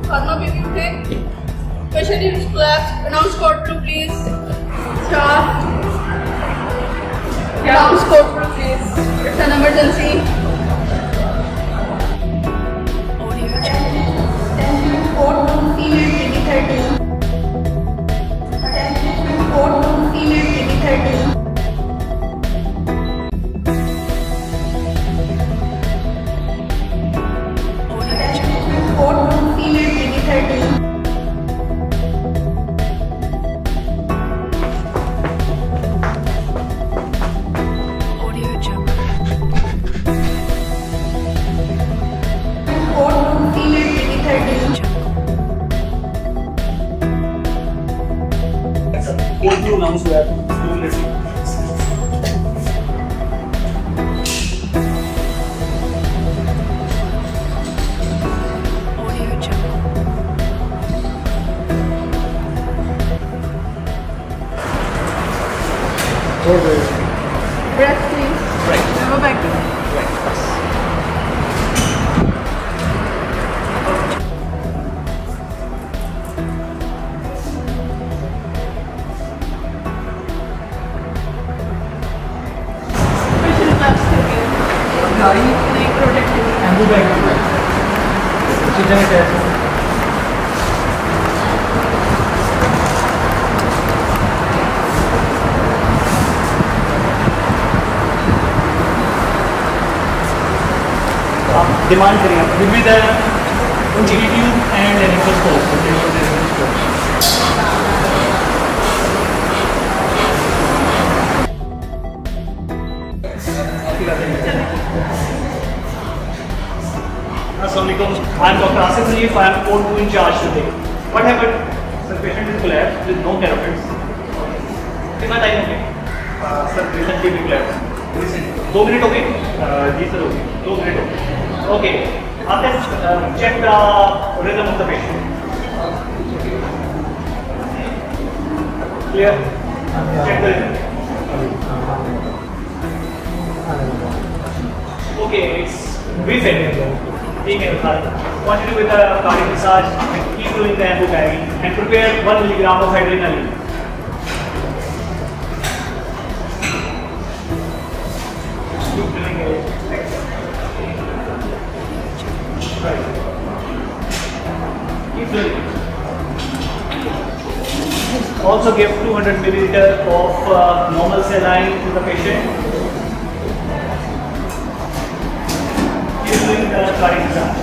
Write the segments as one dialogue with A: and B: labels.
A: खाना भी नहीं उठे। Patient is collapsed. Announce code blue, please. Start. Announce code blue, please. It's an emergency. Attention, code blue, female TB13. Attention, code blue, female TB13.
B: Code blue announce that 2 minutes.
A: Breath, please.
B: Right.
A: Never back to
B: Right.
A: नहीं protective
B: demand करिए give me the tube and an microscope. Assalamualaikum. I am Dr. Saqib Saeed. I am code 2 in charge today. What happened? The patient is collapsed with no carotids. कितना time हो गया? Sir patient की collapse. 2 minute हो गए? जी sir हो गए. 2 minute हो गए. Okay. After check the rhythm of the patient. Clear? Check the rhythm. Okay, it's reset. Continue with the cardiac massage and keep doing the ambulatory and prepare 1 milligram of adrenaline. Keep doing it. Right. Keep doing it. Also give 200 milliliter of normal saline to the patient. Doing the cardiac massage.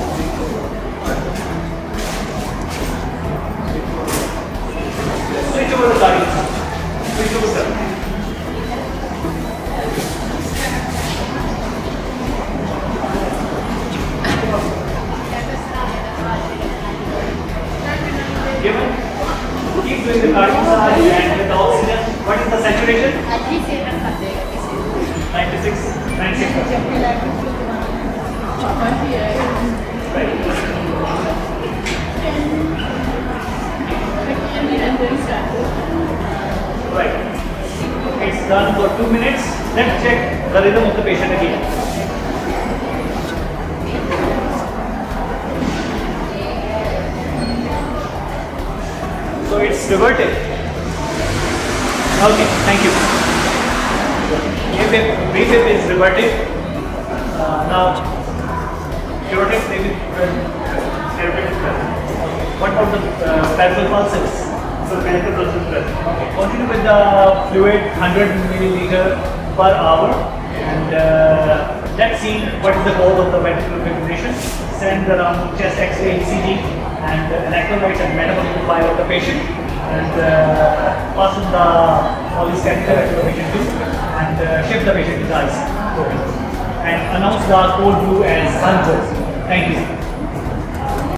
B: Switch over the cardiac massage. Switch over the keep doing the cardiac massage and with the oxygen. What is the saturation? 96. 96%. Right. It's done for 2 minutes. Let's check the rhythm of the patient again. So it's reverted. Okay, thank you. Refib is reverted. Now, Curotic what about the peripheral pulses? So peripheral pulses present. Okay. Continue with the fluid 100 milliliter per hour and let's see what is the cause of the ventricular fibrillation. Send around chest X-ray, ECG and electrolytes and metabolic profile of the patient and pass on the all these chemical to the patient too and shift the patient to the ICU and announce the code blue as 100. Thank you.